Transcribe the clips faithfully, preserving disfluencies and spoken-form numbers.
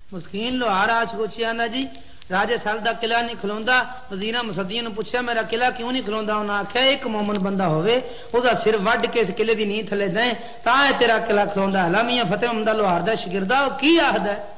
मुस्कीन लोहार आश गोची आंदा जी राजे साल दा किला नहीं खलोंदा। वजीरा मुसद्दियां नु पूछया मेरा किला क्यों नहीं खलोंदा? उन्हें आख्या एक मोमन बंदा होवे उसदा सिर वड के इस किले दी नींह थले दें तां है तेरा किला खलोंदा। हला मियां फतेह हमदा लोहार दा शिगिरदा ओ की आखदा है?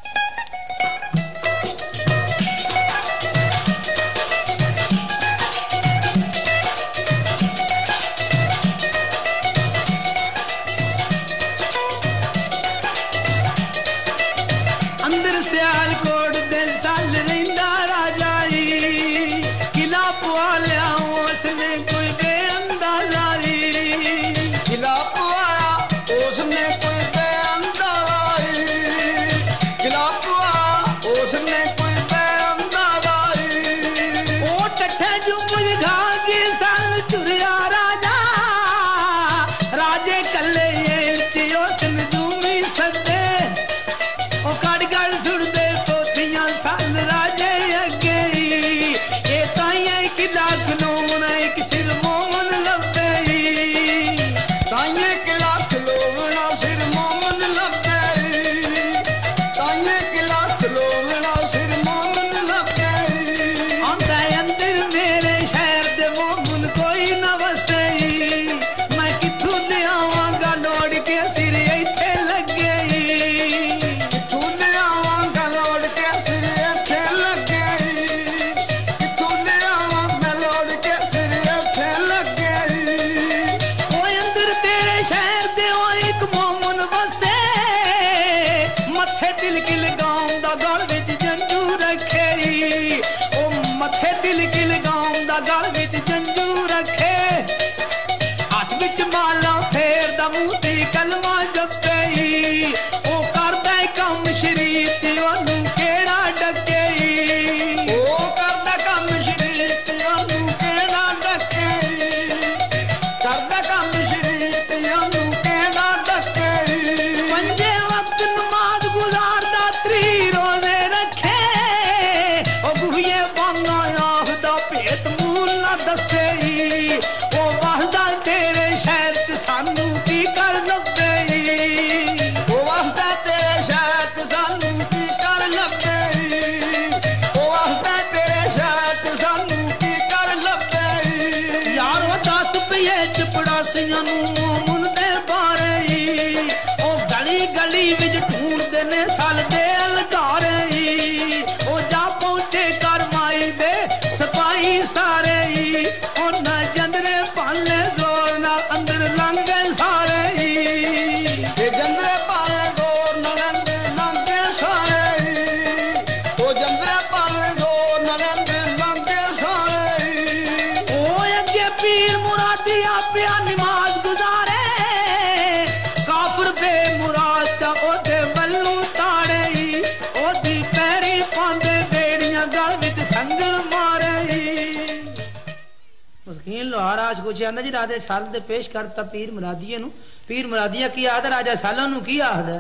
लोहाराज कुछ आंदा जी राजे साल दे पेश करता पीर मुरादिया नु। पीर मुरादिया की आखदा राजा साला नु की आखदा?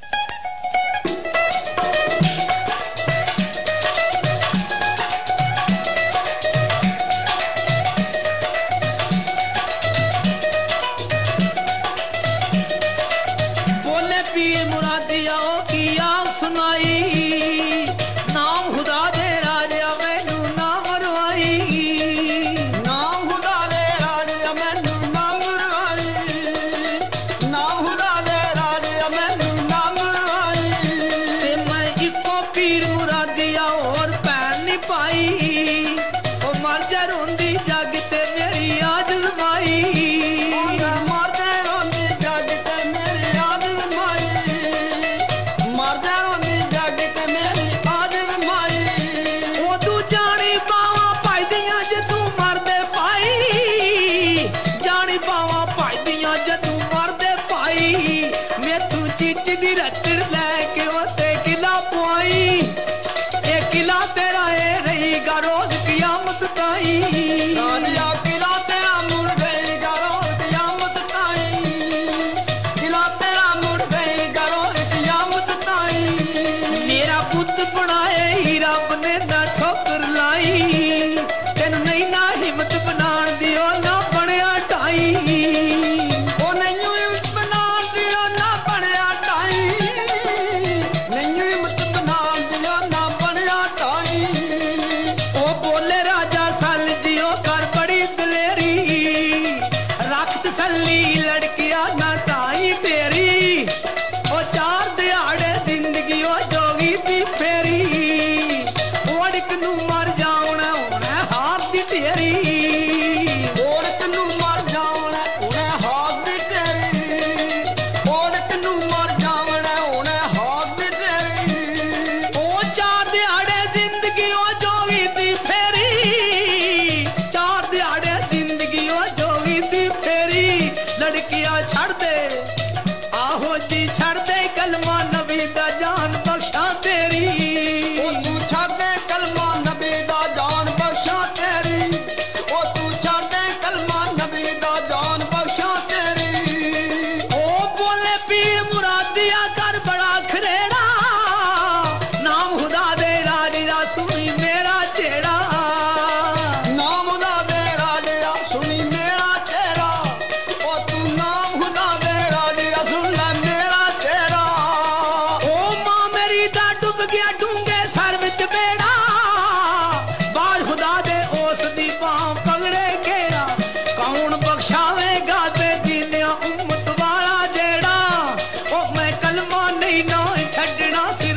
बोले पीर मुरादिया ओ की आग सुनाई नाम खुदा दे राजा मैनू ना मरवाई। किला तेरा है रही गारो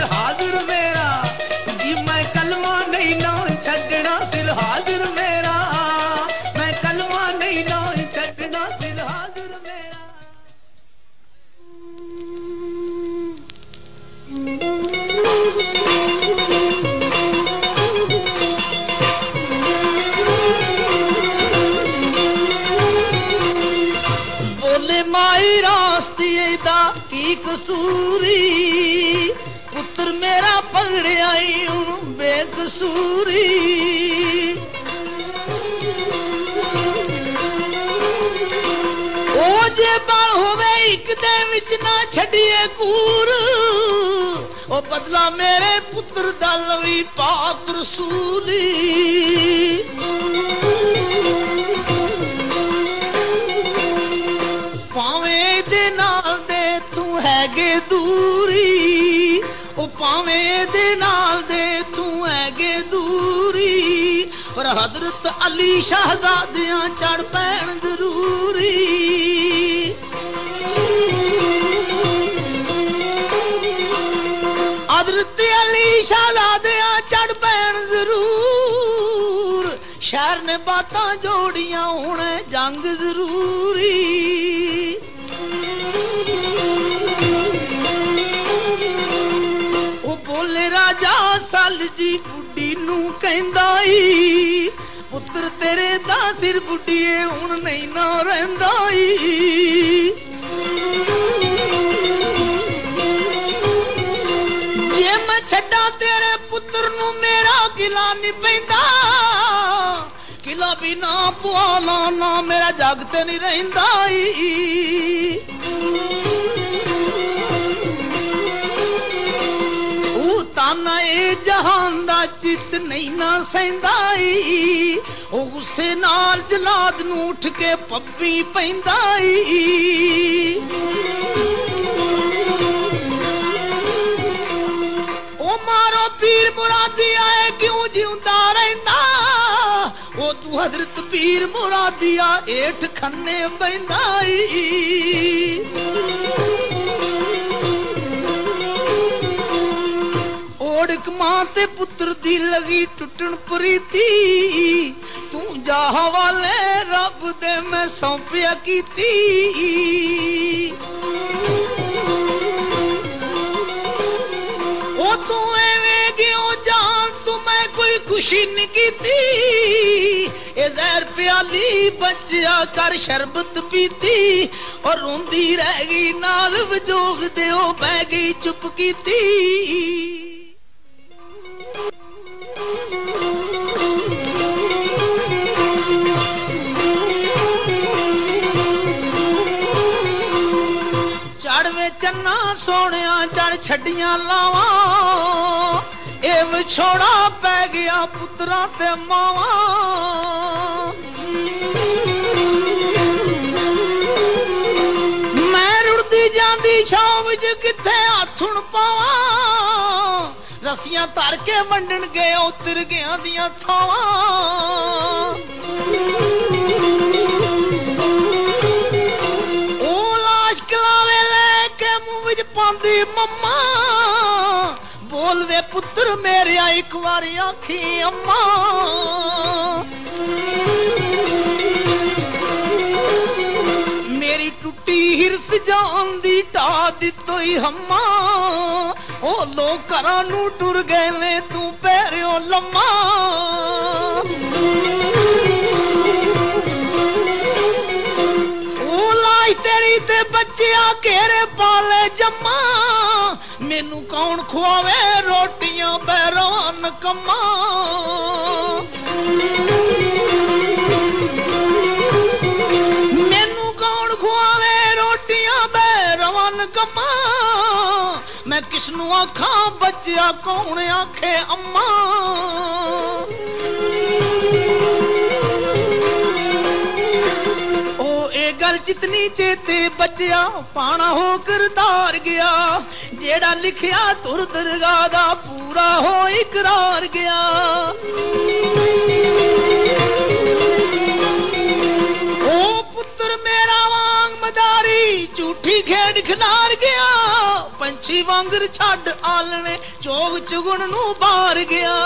हाजिर मेरा जी मैं कलमा नहीं ना छड़ना सिर हाजिर मेरा मैं कलमा नहीं ना छड़ना सिर हाजिर मेरा बोले माई रास्ते दा की कसूरी पुत्र मेरा पकड़े आई हूं बेकसूरी ओ जे बल होवे एक दे विच ना छड़िए कूर ओ बदला मेरे पुत्र दा लवी पाक रसूली पावे दे नाल दे तू हैगे दूरी ओ पावे दे नाल दे तू हैगे दूरी पर हजरत अली शहजादियां चढ़ पैण जरूरी हजरत अली शहजादियां चढ़ पैण जरूर शहर ने बातां जोड़ियां हुणे जंग जरूरी ओ बोले राजा सल जी बुढ़ी नू कहंदा ई पुत्र तेरे दा सिर बुढ़ीए हुण नहीं ना रहिंदा ई जे मैं छड्डा तेरे पुत्र नू मेरा किला नहीं पैंदा किला भी ना पुआला ना मेरा जग ते नहीं रहिंदा ई ओ ताना ए जहान दा चित नहीं ना सहिंदा ई ओ गुस्से नाल जलाद नू उठ के पप्पी पैंदा ई ओ मारो पीर मुरादी आए क्यों जिंदा रहिंदा ओ तू हजरत पीर मुरादिया एठ खन्ने बैंदा ओड़क मां ते पुत्र दी लगी टुटन प्रीति तू जा हवाले रब दे मैं सौंपिया कीती ओ तू एवें क्यों जान तू मैं कोई खुशी नहीं कीती ए जहर प्याली बच्चा कर शरबत पीती और रोंदी रह गई नाल वजोग दे ओ बह गई चुप कीती चढ़वे चन्ना सोनिया चढ़ छड़ियां लावा ए विछोड़ा पै गया पुत्रा ते मावा मैं रुड़दी जांदी छां विच किथे हत्थ हुण पावा रस्सियां धर के वंडण गए उतर गया दियां थावां ओ लाश कलावे लेके मुंह विच पांदी मम्मा बोल वे पुत्र मेरे एक बारी आखी अम्मा मेरी टुटी हिरस जान दी ढा दित्तो ही हम्मा ओ लोग घरां नू टुर गए ने तू पैरियो लम्मा ओ लाई तेरी ते बच्चिया घेरे पाले जम्मा मैनू कौन खुआवे रोटियां बैरान कम्मा मैनू कौन खुआवे रोटियां बैरान कम्मा मैं किसनू आखा बच्चिया कौन आखे अम्मा ओ ए गल जितनी चेते बच्चिया पाना होकर तार गया जेड़ा लिखिया तुर दरगाह दा पूरा हो इकरार गया ओ पुत्र मेरा वांग मदारी झूठी खेड खिलार गया पंच मच्छी वांगर छड़ आलने चोग चुगण नू बार गया।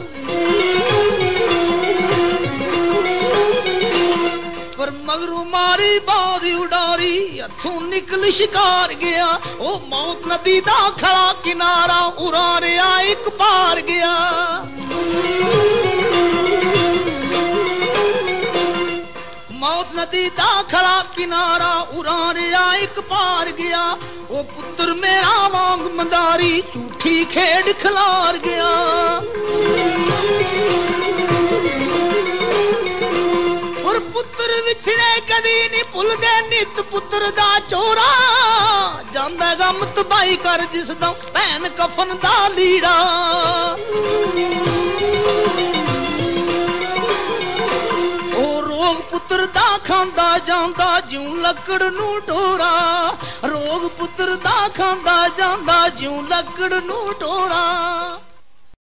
पर मगरू मारी बादी उडारी हथों निकल शिकार गया। ओ मौत नदी दा खड़ा किनारा उरा रिया एक पार गया। मौत नदी दा खड़ा किनारा उरा रिया एक पार गया। ओ पुत्र मेरा वांग मंदारी झूठी खेड खिलार गया। और पुत्र विछड़े कदी नहीं भुलदे नित पुत्र दा चोरा। जांदा गम तबाही कर जिसदा भैन कफन दा लीड़ा। ओ रोग पुत्र दा खांदा जांदा ज्यों लकड़ नू टोरा। रोग पुत्र दा खांदा जांदा ज्यों लकड़ नू टोरा।